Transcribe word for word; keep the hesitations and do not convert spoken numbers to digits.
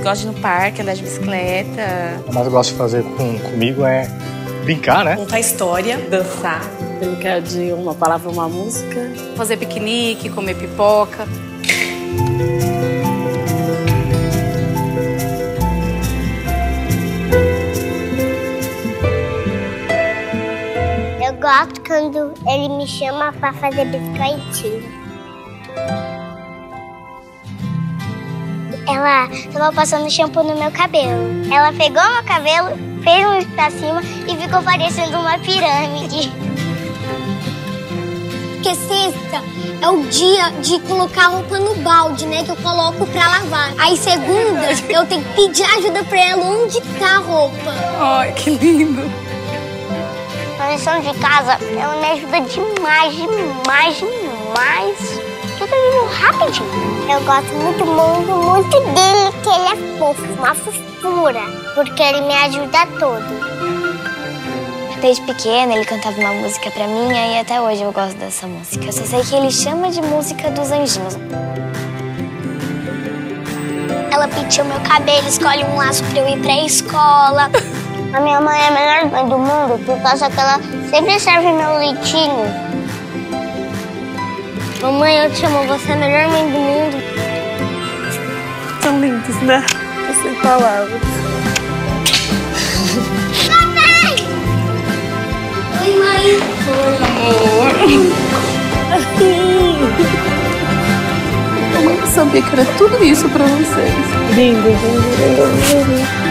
gosto de ir no parque, andar de bicicleta. O que eu gosto de fazer com, comigo é brincar, né? Contar história, dançar. Brincar de uma palavra, uma música. Fazer piquenique, comer pipoca. Eu gosto quando ele me chama pra fazer biscoitinho. Ela tava passando shampoo no meu cabelo. Ela pegou meu cabelo, fez um pra cima e ficou parecendo uma pirâmide. Porque sexta é o dia de colocar a roupa no balde, né? Que eu coloco pra lavar. Aí segunda eu tenho que pedir ajuda pra ela onde tá a roupa. Ai, que lindo. Na lição de casa, ela me ajuda demais, demais, demais. Tudo isso rapidinho. Eu gosto muito, muito, muito dele, que ele é fofo, uma fofura. Porque ele me ajuda todo. Desde pequena ele cantava uma música pra mim e até hoje eu gosto dessa música. Eu só sei que ele chama de música dos anjinhos. Ela penteou meu cabelo, escolhe um laço pra eu ir pra escola. A minha mãe é a melhor mãe do mundo por causa que ela sempre serve meu leitinho. Mamãe, eu te amo, você é a melhor mãe do mundo. Tão lindos, né? Sem palavras. Papai! Oi, mãe. Oi, amor. Eu não sabia que era tudo isso pra vocês. Lindo, lindo, lindo, lindo.